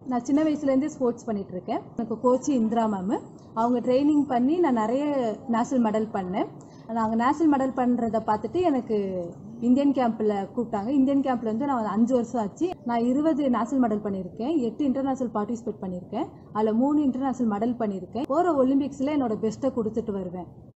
நான் சின்ன வயசுலேருந்தே ஸ்போர்ட்ஸ் பண்ணிட்டு இருக்கேன். எனக்கு கோச் இந்திரா மேம், அவங்க ட்ரைனிங் பண்ணி நான் நிறைய நேஷனல் மெடல் பண்ணேன். நாங்கள் நேஷனல் மெடல் பண்ணுறதை பார்த்துட்டு எனக்கு இந்தியன் கேம்பில் கூப்பிட்டாங்க. இந்தியன் கேம்பில் வந்து நான் 5 வருஷம் ஆச்சு. நான் 20 நேஷனல் மெடல் பண்ணியிருக்கேன், 8 இன்டர்நேஷனல் பார்ட்டிசிபேட் பண்ணியிருக்கேன், அதில் 3 இன்டர்நேஷனல் மெடல் பண்ணியிருக்கேன். போகிற ஒலிம்பிக்ஸில் என்னோட பெஸ்ட்டை கொடுத்துட்டு வருவேன்.